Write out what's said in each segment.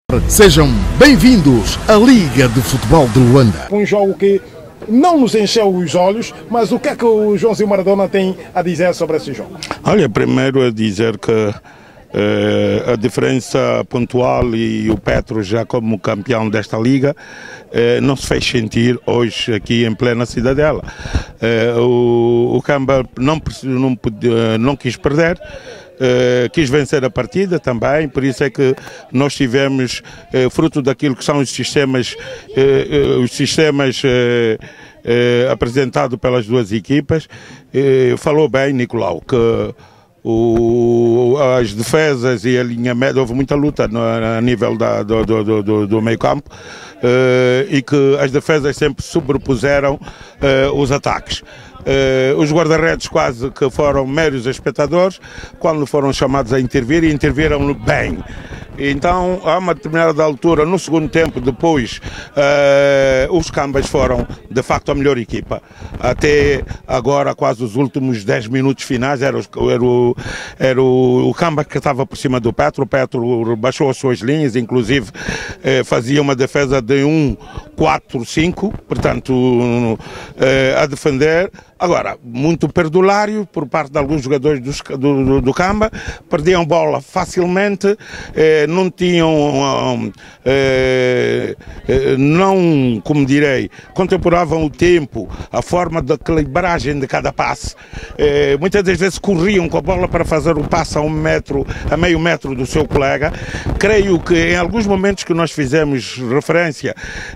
Sejam bem-vindos à Liga de Futebol de Luanda. Um jogo que não nos encheu os olhos, mas o que é que o Joãozinho Maradona tem a dizer sobre esse jogo? Olha, primeiro a dizer que a diferença pontual e o Petro já como campeão desta liga não se fez sentir hoje aqui em plena Cidadela. O Camba não quis perder. Quis vencer a partida também, por isso é que nós tivemos, fruto daquilo que são os sistemas apresentados pelas duas equipas. Falou bem, Nicolau, que as defesas e a linha média, houve muita luta a nível do meio campo, e que as defesas sempre sobrepuseram os ataques. Os guarda-redes quase que foram meros espectadores quando foram chamados a intervir, e interviram bem. Então, a uma determinada altura, no segundo tempo, depois, os Cambas foram, de facto, a melhor equipa. Até agora, quase os últimos 10 minutos finais, era o Camba que estava por cima do Petro. O Petro baixou as suas linhas, inclusive fazia uma defesa de 1-4-5, portanto, a defender. Agora, muito perdulário por parte de alguns jogadores do Camba, perdiam bola facilmente, não tinham, não, como direi, contemporavam o tempo, a forma de calibragem de cada passe. Muitas das vezes corriam com a bola para fazer o passe a meio metro do seu colega. Creio que em alguns momentos que nós fizemos referência,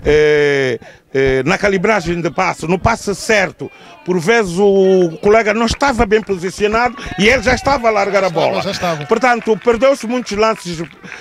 na calibragem de passe, no passe certo, por vezes o colega não estava bem posicionado e ele já estava a largar a bola. Portanto, perdeu-se muitos lances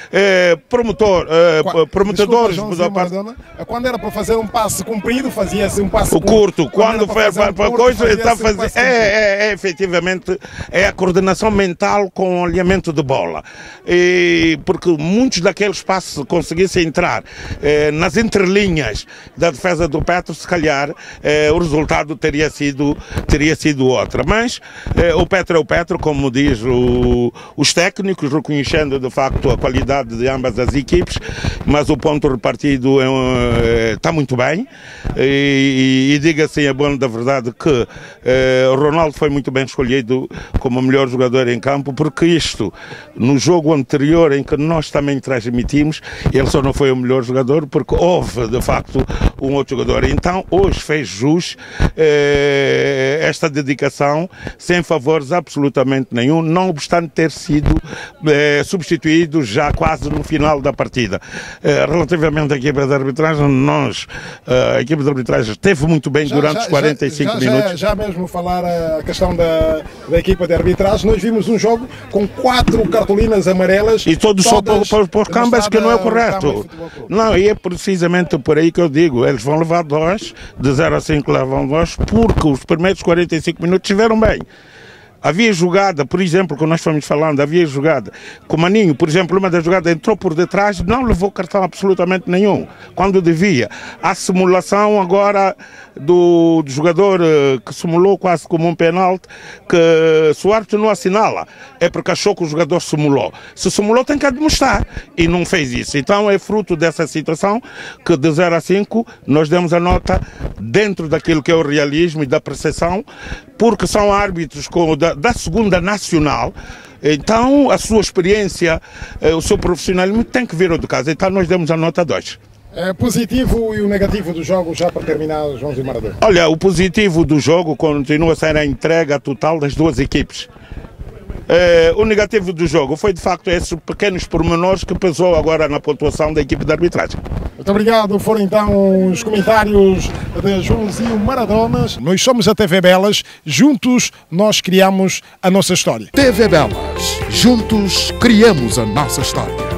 prometedores. Quando era para fazer um passe comprido, fazia-se um passe curto. Quando foi para coisa, está fazendo. Efetivamente, é a coordenação mental com o alinhamento de bola. Porque muitos daqueles passes conseguissem entrar nas entrelinhas da defesa do Petro, se calhar o resultado teria sido outra. Mas o Petro é o Petro, como diz os técnicos, reconhecendo de facto a qualidade de ambas as equipes, mas o ponto repartido está muito bem, e diga-se a bom da verdade que o Ronaldo foi muito bem escolhido como o melhor jogador em campo, porque isto, no jogo anterior em que nós também transmitimos, ele só não foi o melhor jogador porque houve de facto um outro jogador. Então hoje fez jus esta dedicação sem favores absolutamente nenhum, não obstante ter sido substituído já quase no final da partida. Relativamente à equipa de arbitragem, a equipa de arbitragem esteve muito bem durante os 45 minutos. Já mesmo falar a questão da equipa de arbitragem, nós vimos um jogo com 4 cartolinas amarelas. E todos só para os Cambas, que não é correto. Não, e é precisamente por aí que eu digo, eles vão levar 2, de 0 a 5 levam 2, porque os primeiros 45 minutos estiveram bem. Havia jogada, por exemplo, que nós fomos falando, havia jogada com o Maninho, por exemplo, uma das jogadas entrou por detrás, não levou cartão absolutamente nenhum, quando devia. A simulação agora do jogador que simulou quase como um penalti, que se o árbitro não assinala, é porque achou que o jogador simulou. Se simulou tem que demonstrar, e não fez isso. Então é fruto dessa situação que de 0 a 5 nós demos a nota dentro daquilo que é o realismo e da percepção, porque são árbitros da segunda nacional, então a sua experiência, o seu profissionalismo tem que vir ao do caso. Então nós demos a nota 2. Positivo e o negativo do jogo, já para terminar, Joãozinho Maradona? Olha, o positivo do jogo continua a ser a entrega total das duas equipes. O negativo do jogo foi de facto esses pequenos pormenores que pesou agora na pontuação da equipe de arbitragem. Muito obrigado, foram então os comentários de Joãozinho Maradona. Nós somos a TV Belas, juntos nós criamos a nossa história. TV Belas, juntos criamos a nossa história.